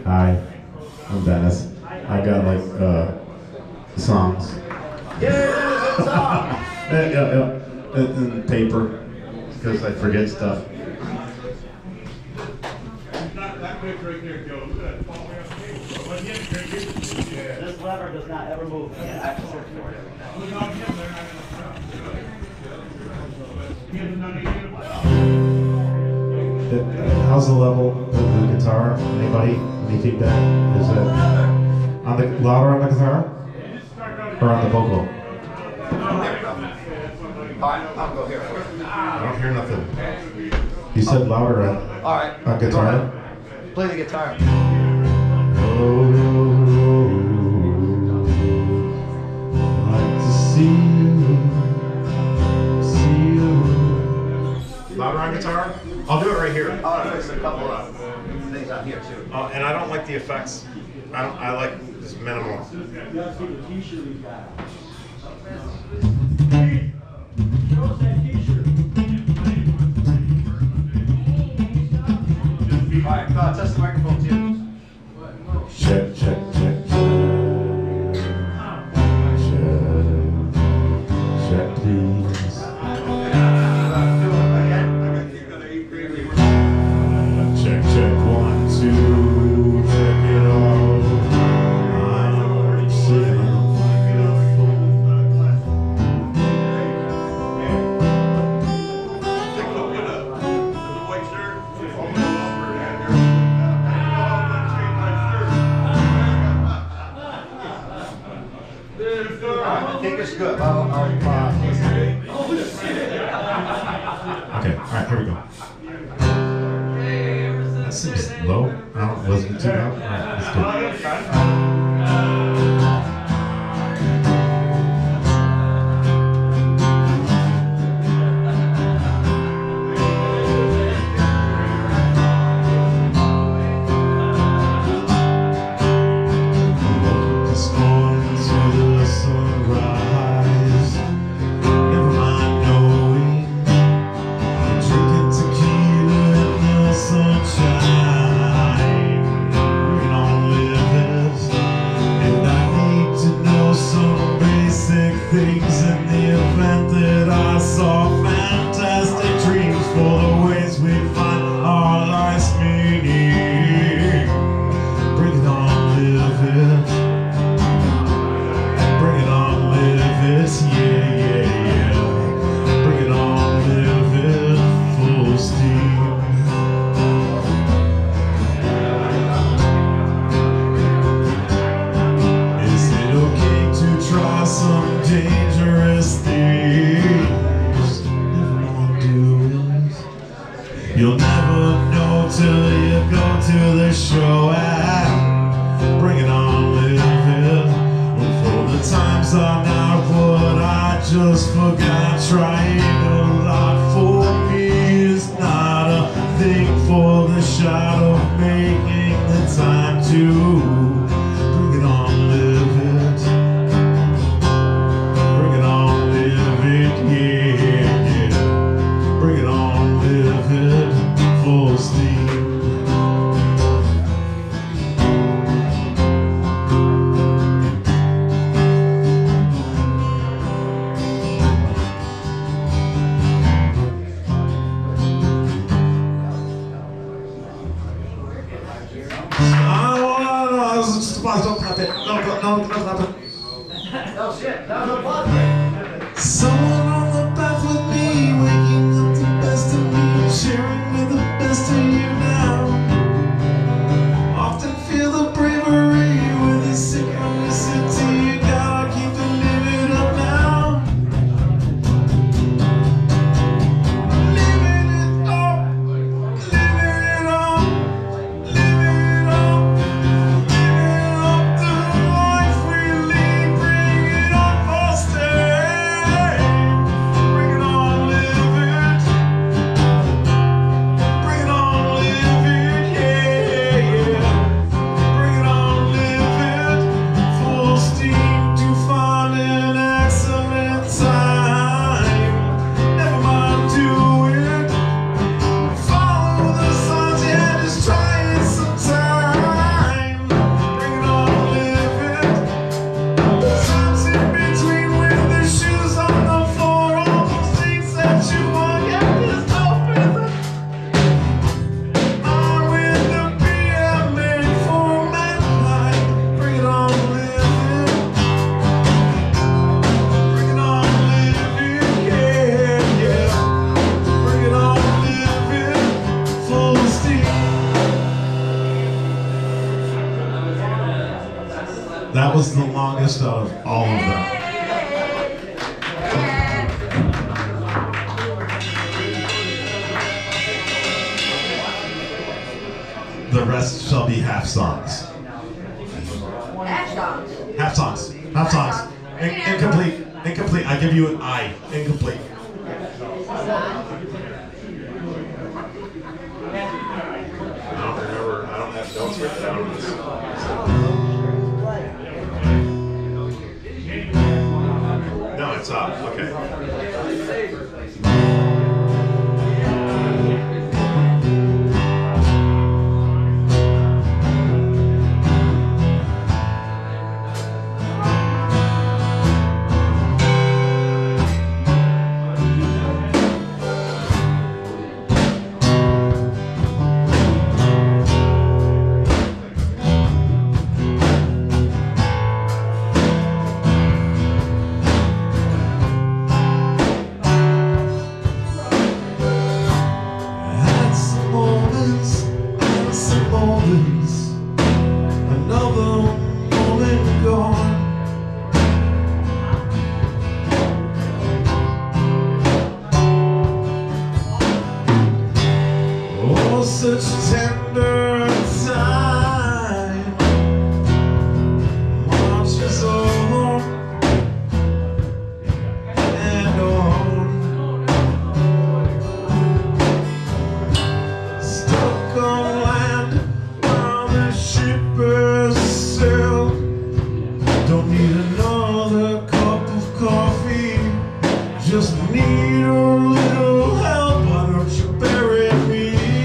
Hi, I'm Dennis. I got like songs. Yeah, it's song. yeah. And paper, because I forget stuff. That quick right there, Joe. Look at that. Fall way up the table. This lever does not ever move. I have to search for it. Look on him, they're not going to stop. He hasn't done anything about How's the level of the guitar? Anybody? Any feedback? Is it on the louder on the guitar or on the vocal? Alright, I'll go here. I don't hear nothing. You said louder on guitar. Play the guitar. Like to see you. Louder on guitar? I'll do it right here. I'll fix a couple of things on here too. And I don't like the effects. I like this minimal. Alright, test the microphone too. Check. Check, please. Check, 1, 2, check it out. I'm sitting on the phone. I think it's good. Okay, alright, here we go. That seems low. I don't know, wasn't too loud. Alright, let's do This morning to the sunrise. Never mind knowing. Drinking tequila in the sunshine. We don't live this. And I need to know some basic things in the event that I saw fantastic dreams for the ways we find our life's meaning. Bring it on, live it. Bring it on, live it, yeah. Bring it on, live it, full steam. Is it okay to try some dangerous things? Never want to is. You'll never know till you go to the show and bring it on, live it. For the times are not what I just forgot. Trying a lot for me is not a thing for the shot of making the time to bring it on, live it. Bring it on, live it, yeah. Bring it on, live it, full steam. Don't clap it. No, don't clap it. Oh shit, that was a plot. Someone on the path with me, waking up the best of me, sharing with the best of you now. Often feel the bravery with the synchronicity. You gotta keep the living up now. Living it up, living it up, living it up. Living up the life we lead, bring it on, Foster. That was the longest of all of them. The rest shall be half songs. Half songs. Half songs. Half songs. Incomplete. Incomplete. I give you an I. Incomplete. I don't remember. I don't have notes written down on this. No, it's up. Okay. Such tender time marches on and on, stuck on land while the ship is sailed. Don't need another cup of coffee, just need a little help. Why don't you bury me?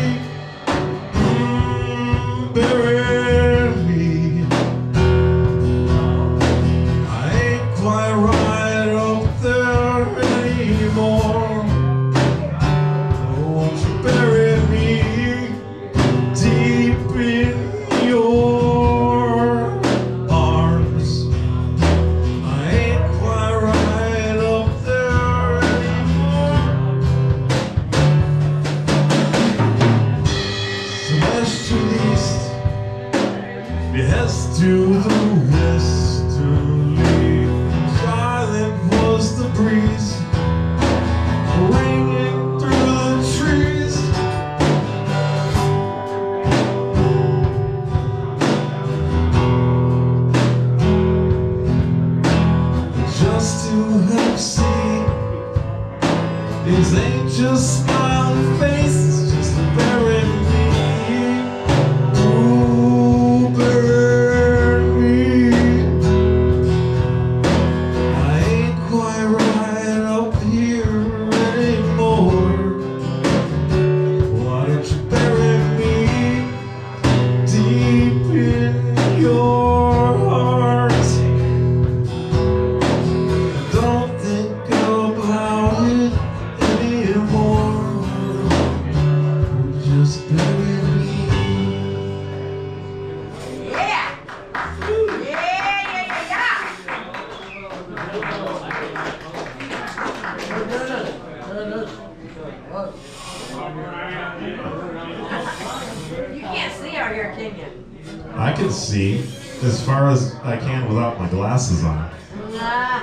Bury me. I ain't quite right up there anymore. Won't you bury me deep in your arms? I ain't quite right up there anymore. So west to east, yes to the westerly, silent was the breeze, ringing through the trees. Just to help see these angels smiling faces, just to bury me. You can't see out here, can you? I can see as far as I can without my glasses on. Nah.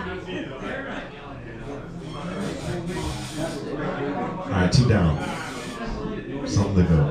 Alright, 2 down. Something to go.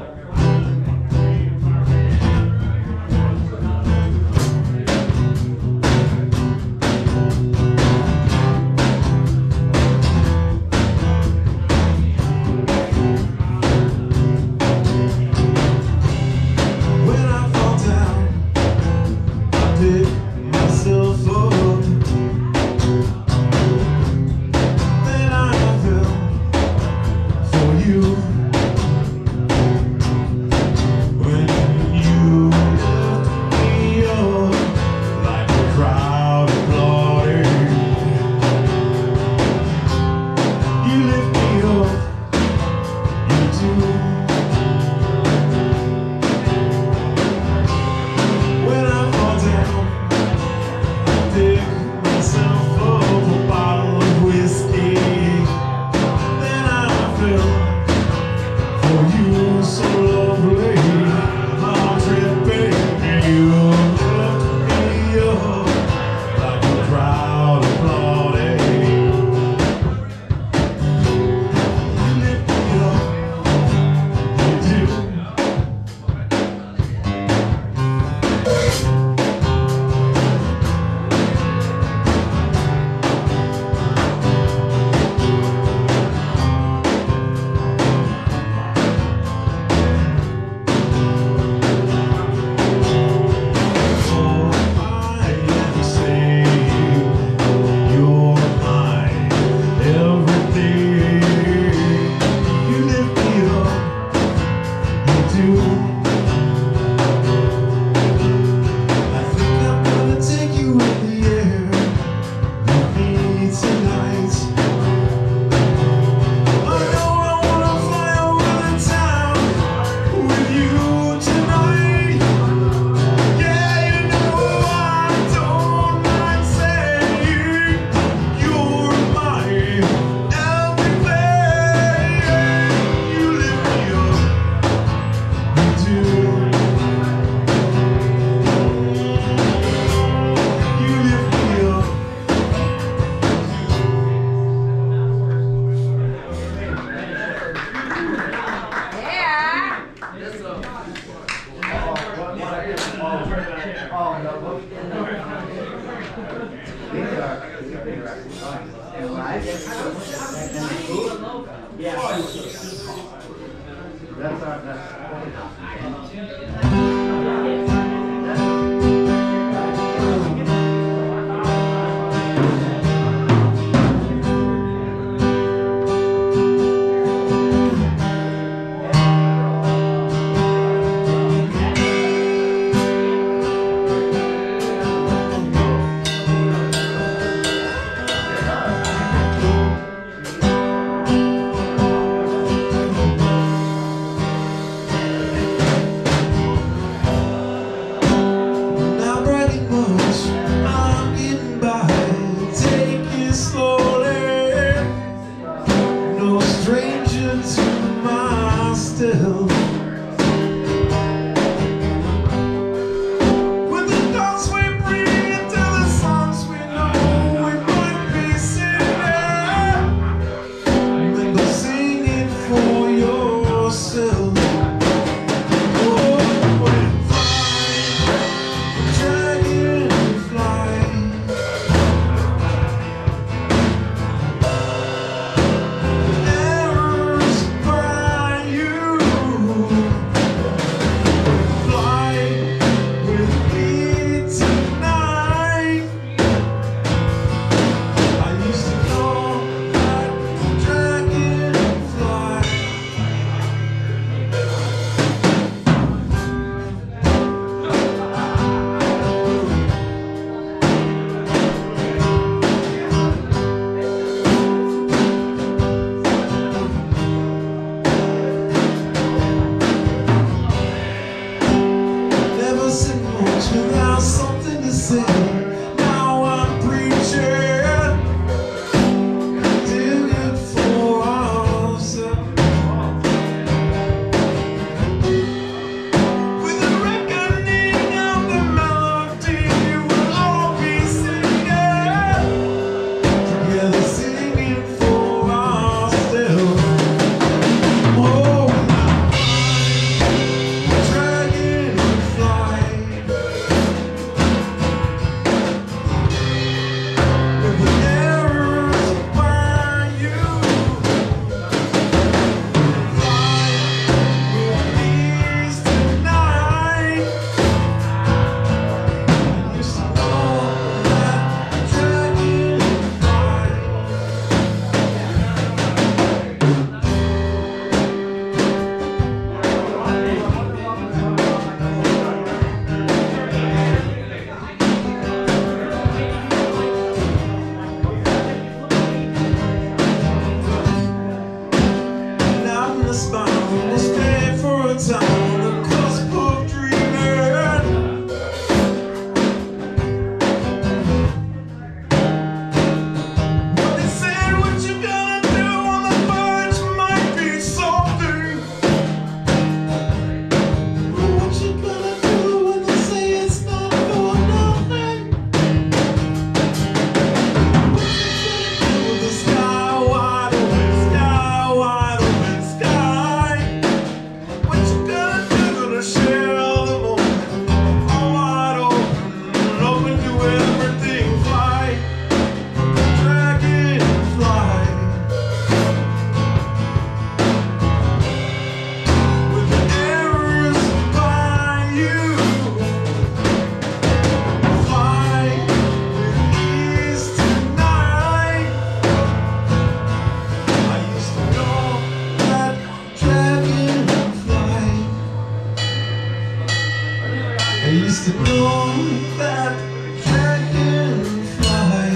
used to know that dragonfly.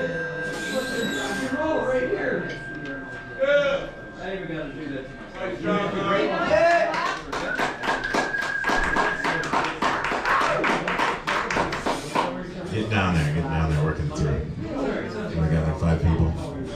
Roll right here. Yeah. I even got to do that. Nice job, man. Get down there, working through. We got like 5 people.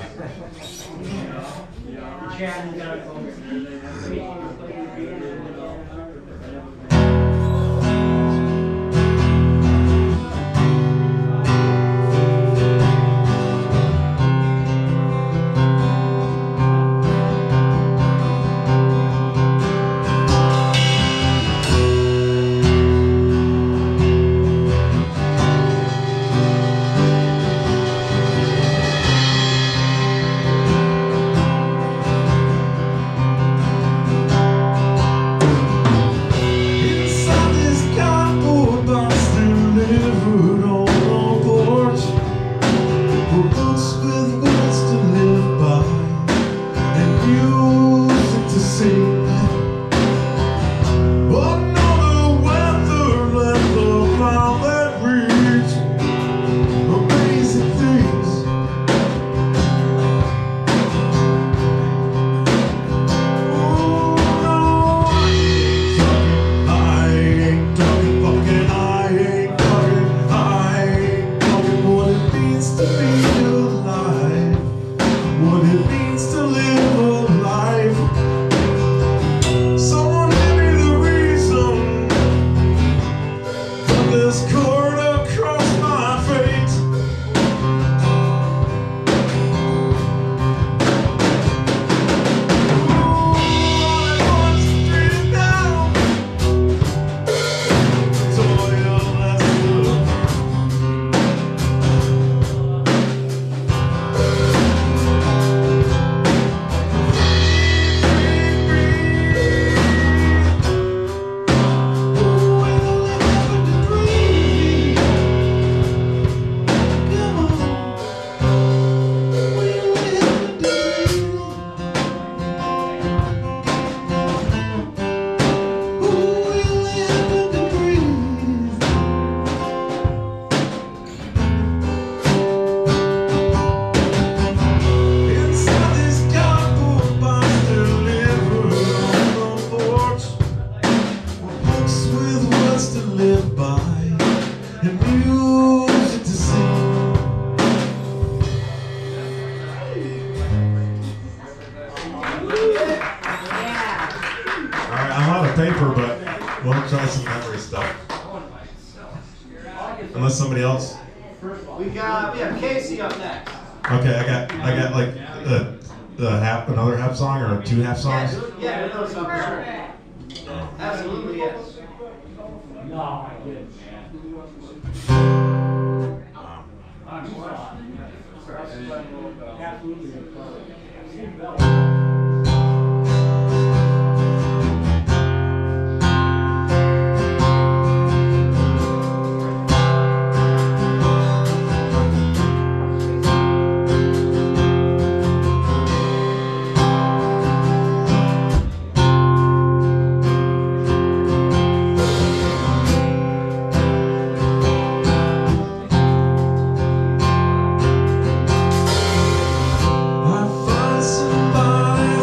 Paper, but we'll try some memory stuff. Unless somebody else. We have Casey up next. Okay, I got like another half song or 2 half songs. Yeah, another song for sure. Absolutely, yes. No, I didn't. I'm absolutely. I find somebody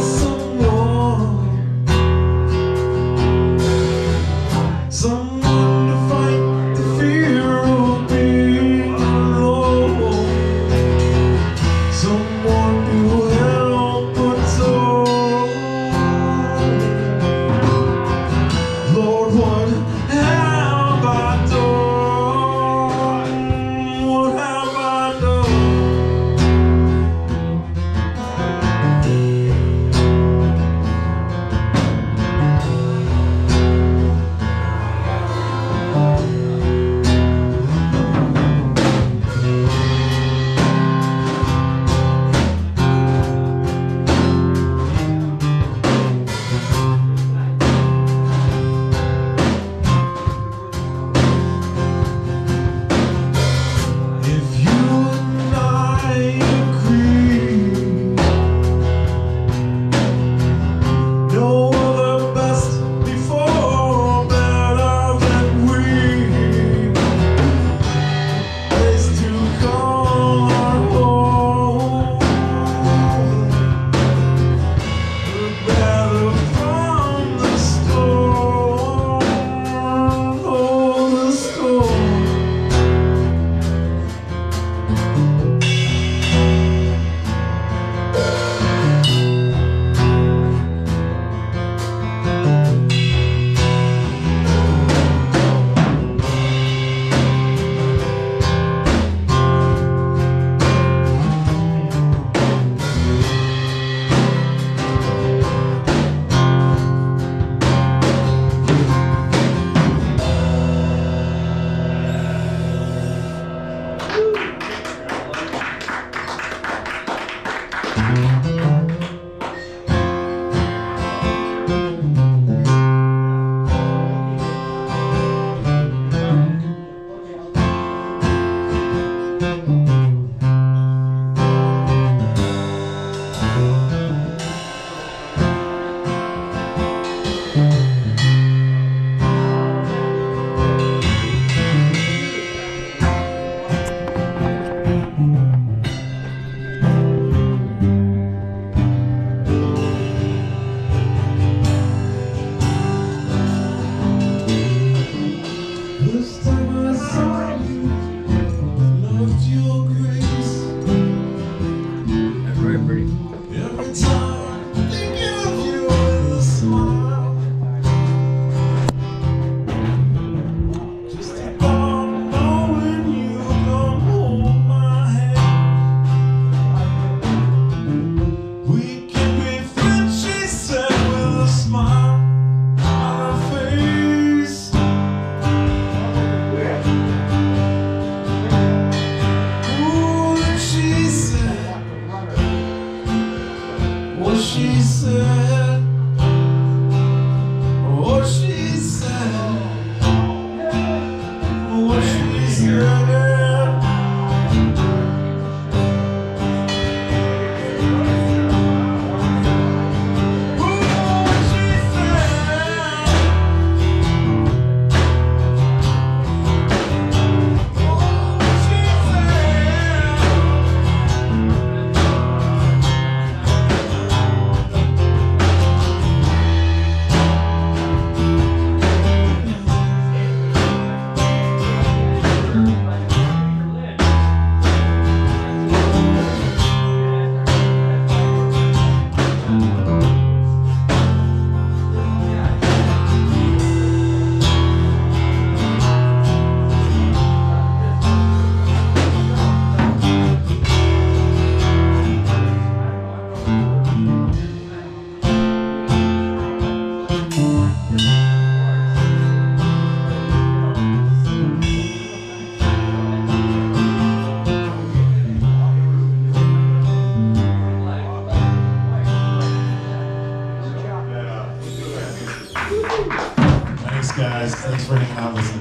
Thanks for hanging out listening.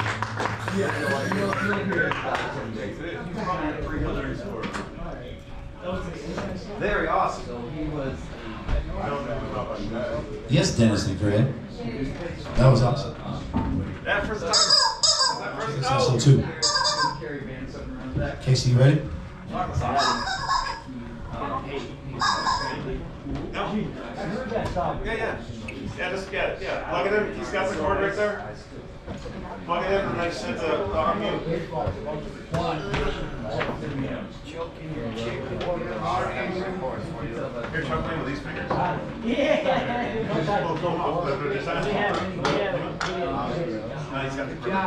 Very awesome. He was. Yes, Dennisi, Greg. That was awesome. That first time. That first Session 2. Casey, you ready? Yeah. Yeah, just get it. Yeah, plug it in. He's got the cord right there. Plug it in and then set the arm mute. Here, Chuck, play with these fingers. No, he's got the cord.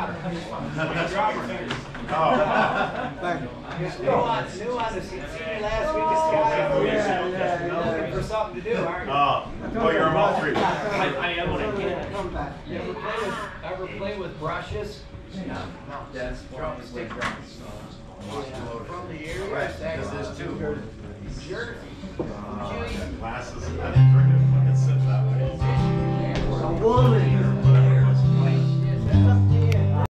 New on the seen you last week. Looking for something to do, aren't you? Oh, you're a mouth free. I am when I can. You ever play with brushes? No. That's stick drums. From the area? Right, because there's two. Sure. Glasses. I didn't drink it. Fucking sip that way. A woman.